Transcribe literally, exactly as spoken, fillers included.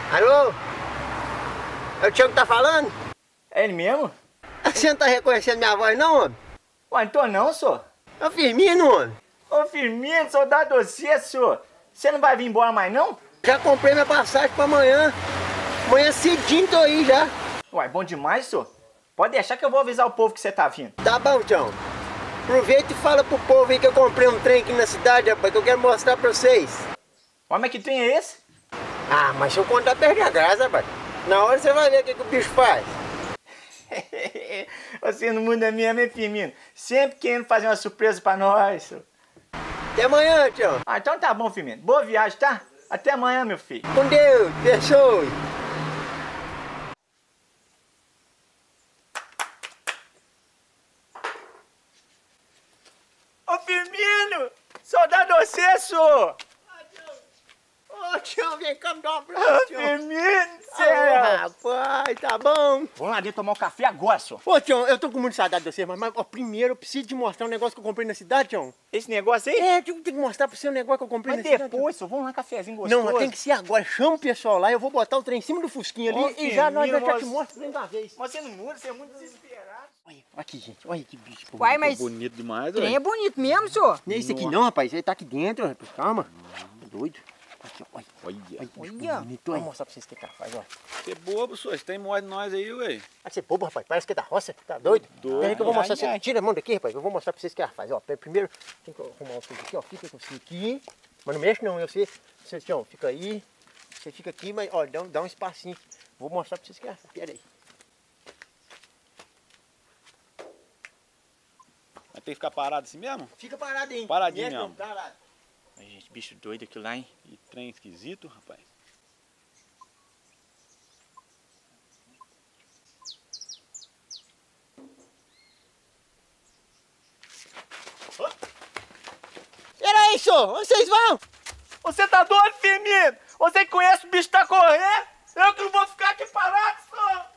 Alô? É o Tiago que tá falando? É ele mesmo? Você não tá reconhecendo minha voz não, homem? Ué, não tô não, senhor. É o Firmino, homem. Ô, Firmino, soldado você, senhor. Você não vai vir embora mais, não? Já comprei minha passagem pra amanhã. Amanhã cedinho tô aí já. Ué, bom demais, senhor. Pode deixar que eu vou avisar o povo que você tá vindo. Tá bom, Tião. Aproveita e fala pro povo aí que eu comprei um trem aqui na cidade, rapaz, que eu quero mostrar pra vocês. Ué, mas que trem é esse? Ah, mas se eu contar, perde a graça, rapaz. Na hora você vai ver o que, que o bicho faz. Você não muda mesmo, hein, Firmino? Sempre querendo fazer uma surpresa pra nós, senhor. Até amanhã, Tião. Ah, então tá bom, Firmino. Boa viagem, tá? Até amanhã, meu filho. Com Deus, abençoe. Ô, Firmino! Soldado você, senhor! Ô, Tião, vem cá me dar um Ô, abraço, Tião. Firmino, Ô, céu! rapaz, tá bom. Vamos lá dentro tomar um café agora, senhor. Ô, Tião, eu tô com muita saudade de você, mas, mas ó, primeiro eu preciso te mostrar um negócio que eu comprei na cidade, Tião. Esse negócio aí? É, eu tenho que mostrar pra você um negócio que eu comprei Mas na cidade. depois, senhor, vamos lá, um cafezinho Tião. gostoso. Não, mas tem que ser agora. Chama o pessoal lá, eu vou botar o trem em cima do fusquinho ali Ô, e já nós Firmino, já te mas- mostro o trem da vez. Mas você não muda, você é muito desesperado. Olha aqui, gente, olha que bicho. Uai, mas Bonito demais, o trem ué. é bonito mesmo, senhor. Não é isso aqui não, rapaz, ele tá aqui dentro, rapaz. Calma. Tá doido. Aqui, ó, olha. Olha. Olha, que bicho Olha. bonito, olha. Vou mostrar pra vocês o que tá faz, ó. Você é bobo, senhor. Você tem morde nós aí, ué. Ah, você é bobo, rapaz, parece que é da roça, tá doido? Doido. Peraí que eu vou Ai, mostrar, ai, você ai. tira a mão daqui, rapaz, eu vou mostrar pra vocês o que ela faz, ó. Primeiro, tem que arrumar um pouco aqui, ó, fica com você aqui, mas não mexe não, eu sei, você, Tião, fica aí, você fica aqui, mas, ó, dá, um- dá um espacinho, vou mostrar pra vocês o que ela faz, pera aí. Mas tem que ficar parado assim mesmo? Fica parado aí. Paradinho Mexe não, mesmo. parado. Ai, gente, bicho doido aquilo lá, hein? Que trem esquisito, rapaz. Peraí, senhor, onde vocês vão? Você tá doido, Firmino? Você que conhece o bicho tá correndo? Eu que não vou ficar aqui parado, senhor!